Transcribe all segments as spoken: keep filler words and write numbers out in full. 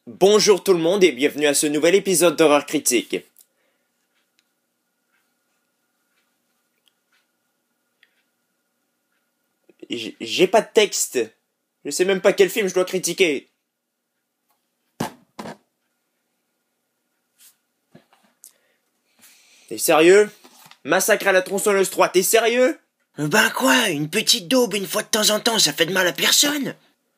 Bonjour tout le monde et bienvenue à ce nouvel épisode d'Horreur Critique. J- J'ai pas de texte. Je sais même pas quel film je dois critiquer. T'es sérieux? Massacre à la tronçonneuse trois, t'es sérieux? Ben quoi, une petite daube une fois de temps en temps, ça fait de mal à personne.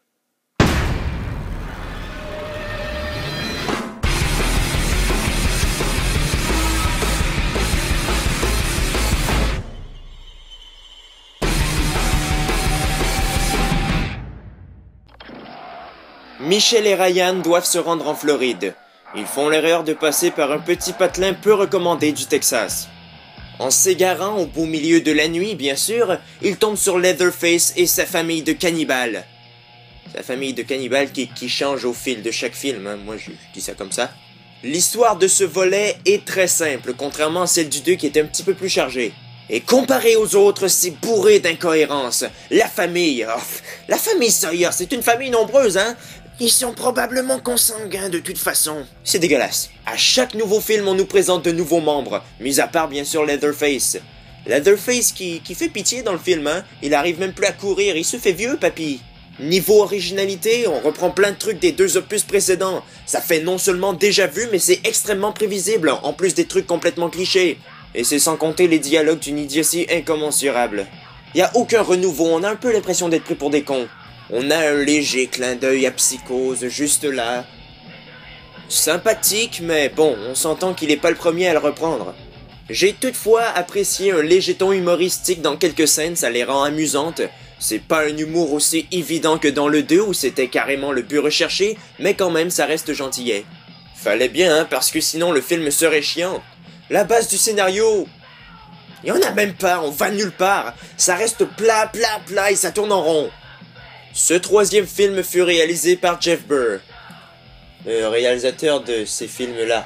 Michel et Ryan doivent se rendre en Floride. Ils font l'erreur de passer par un petit patelin peu recommandé du Texas. En s'égarant au beau milieu de la nuit, bien sûr, ils tombent sur Leatherface et sa famille de cannibales. Sa famille de cannibales qui, qui change au fil de chaque film, hein. Moi je, je dis ça comme ça. L'histoire de ce volet est très simple, contrairement à celle du deux qui est un petit peu plus chargée. Et comparé aux autres, c'est bourré d'incohérences. La famille, oh, la famille Sawyer, c'est une famille nombreuse, hein. Ils sont probablement consanguins de toute façon. C'est dégueulasse. À chaque nouveau film, on nous présente de nouveaux membres, mis à part bien sûr Leatherface. Leatherface qui, qui fait pitié dans le film, hein. Il arrive même plus à courir, il se fait vieux, papy. Niveau originalité, on reprend plein de trucs des deux opus précédents. Ça fait non seulement déjà vu, mais c'est extrêmement prévisible, en plus des trucs complètement clichés. Et c'est sans compter les dialogues d'une idiotie incommensurable. Y a aucun renouveau, on a un peu l'impression d'être pris pour des cons. On a un léger clin d'œil à Psychose, juste là. Sympathique, mais bon, on s'entend qu'il est pas le premier à le reprendre. J'ai toutefois apprécié un léger ton humoristique dans quelques scènes, ça les rend amusantes. C'est pas un humour aussi évident que dans le deux où c'était carrément le but recherché, mais quand même ça reste gentillet. Fallait bien, hein, parce que sinon le film serait chiant. La base du scénario... Y en a même pas, on va nulle part. Ça reste plat, plat, plat et ça tourne en rond. Ce troisième film fut réalisé par Jeff Burr, le réalisateur de ces films-là.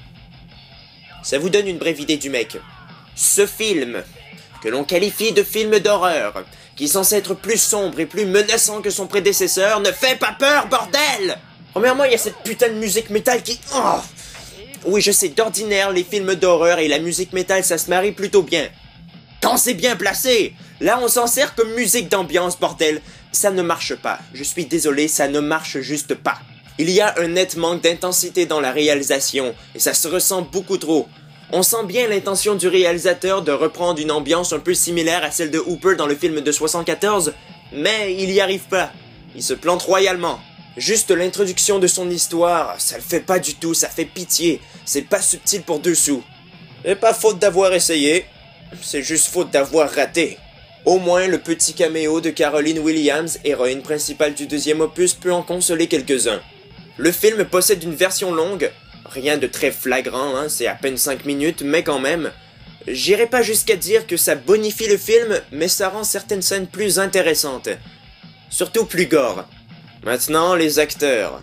Ça vous donne une brève idée du mec. Ce film, que l'on qualifie de film d'horreur, qui est censé être plus sombre et plus menaçant que son prédécesseur, ne fait pas peur, bordel! Premièrement, il y a cette putain de musique métal qui... Oh oui, je sais, d'ordinaire, les films d'horreur et la musique métal, ça se marie plutôt bien. Quand c'est bien placé! Là, on s'en sert comme musique d'ambiance, bordel. Ça ne marche pas. Je suis désolé, ça ne marche juste pas. Il y a un net manque d'intensité dans la réalisation, et ça se ressent beaucoup trop. On sent bien l'intention du réalisateur de reprendre une ambiance un peu similaire à celle de Hooper dans le film de soixante-quatorze, mais il y arrive pas. Il se plante royalement. Juste l'introduction de son histoire, ça le fait pas du tout, ça fait pitié. C'est pas subtil pour deux sous. Et pas faute d'avoir essayé, c'est juste faute d'avoir raté. Au moins, le petit caméo de Caroline Williams, héroïne principale du deuxième opus, peut en consoler quelques-uns. Le film possède une version longue, rien de très flagrant, hein, c'est à peine cinq minutes, mais quand même. J'irai pas jusqu'à dire que ça bonifie le film, mais ça rend certaines scènes plus intéressantes. Surtout plus gore. Maintenant, les acteurs.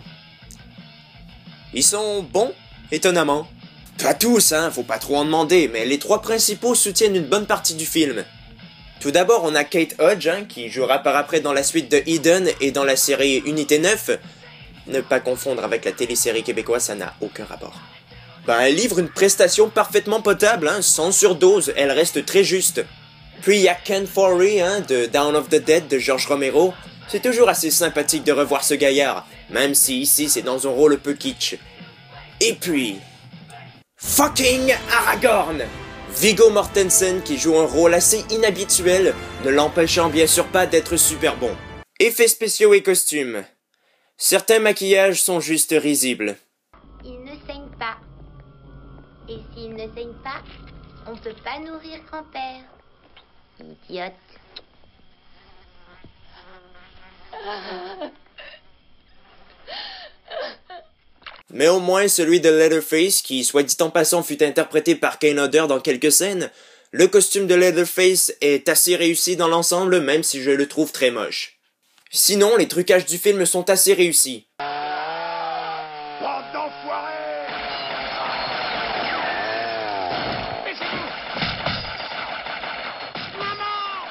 Ils sont bons, étonnamment. Pas tous, hein, faut pas trop en demander, mais les trois principaux soutiennent une bonne partie du film. Tout d'abord, on a Kate Hodge, hein, qui jouera par après dans la suite de Eden et dans la série Unité neuf. Ne pas confondre avec la télésérie québécoise, ça n'a aucun rapport. Ben, elle livre une prestation parfaitement potable, hein, sans surdose, elle reste très juste. Puis il y a Ken Foree, hein, de Dawn of the Dead de George Romero. C'est toujours assez sympathique de revoir ce gaillard, même si ici c'est dans un rôle un peu kitsch. Et puis... Fucking Aragorn! Viggo Mortensen qui joue un rôle assez inhabituel, ne l'empêchant bien sûr pas d'être super bon. Effets spéciaux et costumes. Certains maquillages sont juste risibles. Il ne saigne pas. Et s'il ne saigne pas, on peut pas nourrir grand-père. Idiote. Mais au moins celui de Leatherface, qui, soit dit en passant, fut interprété par Kane Hodder dans quelques scènes, le costume de Leatherface est assez réussi dans l'ensemble, même si je le trouve très moche. Sinon, les trucages du film sont assez réussis. Bande d'enfoirés! Baissez-vous! Maman!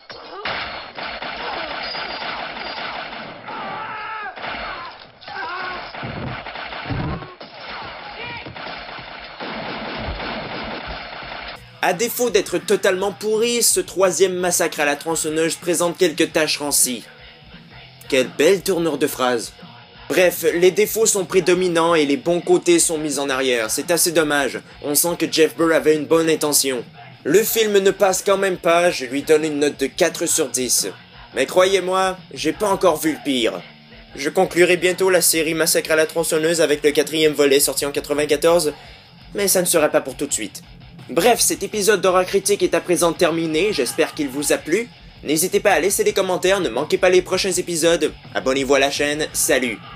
Ah! À défaut d'être totalement pourri, ce troisième massacre à la tronçonneuse présente quelques taches rancies. Quelle belle tournure de phrase. Bref, les défauts sont prédominants et les bons côtés sont mis en arrière. C'est assez dommage. On sent que Jeff Burr avait une bonne intention. Le film ne passe quand même pas, je lui donne une note de quatre sur dix. Mais croyez-moi, j'ai pas encore vu le pire. Je conclurai bientôt la série Massacre à la tronçonneuse avec le quatrième volet sorti en quatre-vingt-quatorze, mais ça ne sera pas pour tout de suite. Bref, cet épisode d'Horreur Critique est à présent terminé, j'espère qu'il vous a plu. N'hésitez pas à laisser des commentaires, ne manquez pas les prochains épisodes, abonnez-vous à la chaîne, salut!